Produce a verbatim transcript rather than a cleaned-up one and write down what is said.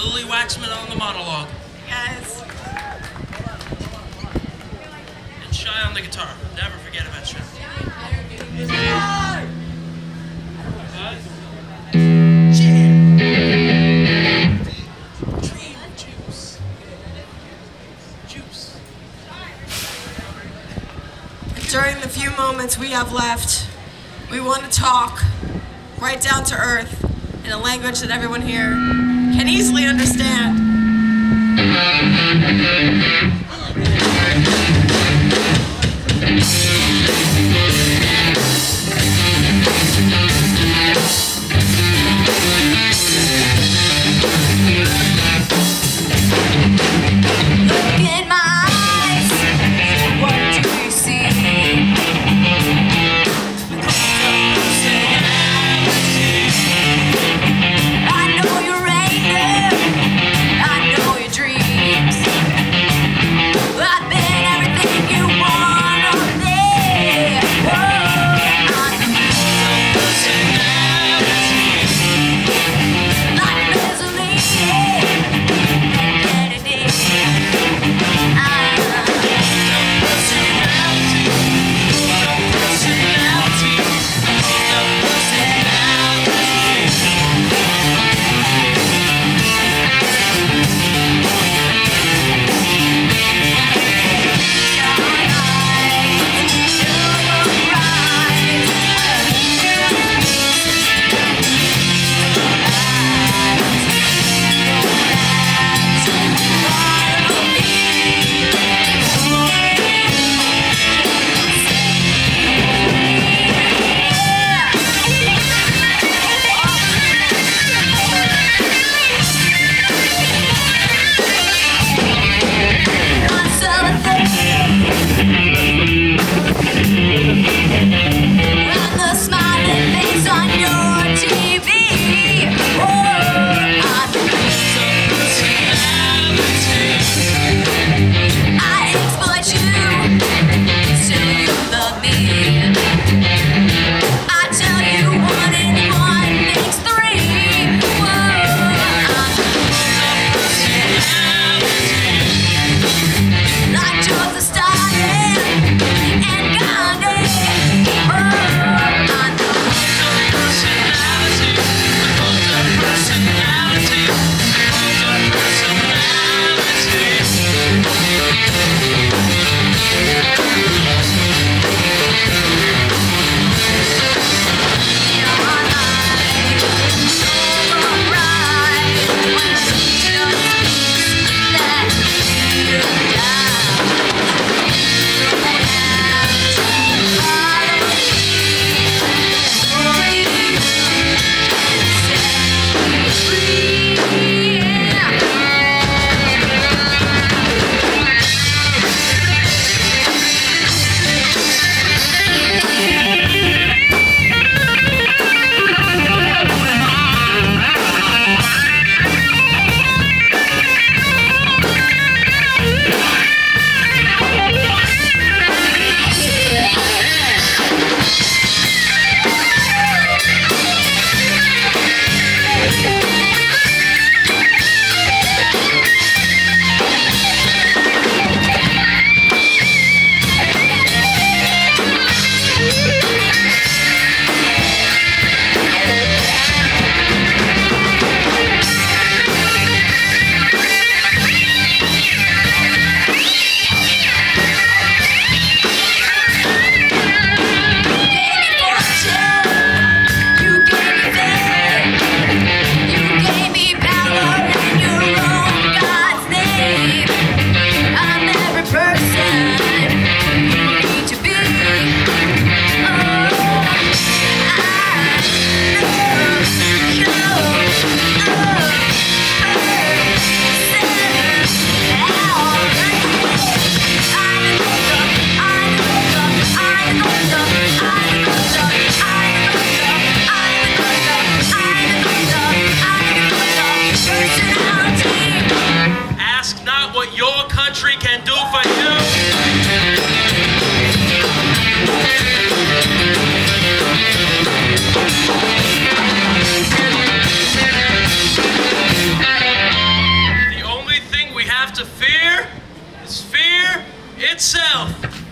Lily Waxman on the monologue. Yes. And Shy on the guitar. Never forget about Shy. Dream juice. Juice. During the few moments we have left, we want to talk right down to earth in a language that everyone here can easily understand. Look in my eyes, what do you see? I know your anger, I know your dreams. I've been everything you want on there. Whoa, I know your personality, like Mussolini and Kennedy. I know your personality, your personality, your personality. to fear is fear itself.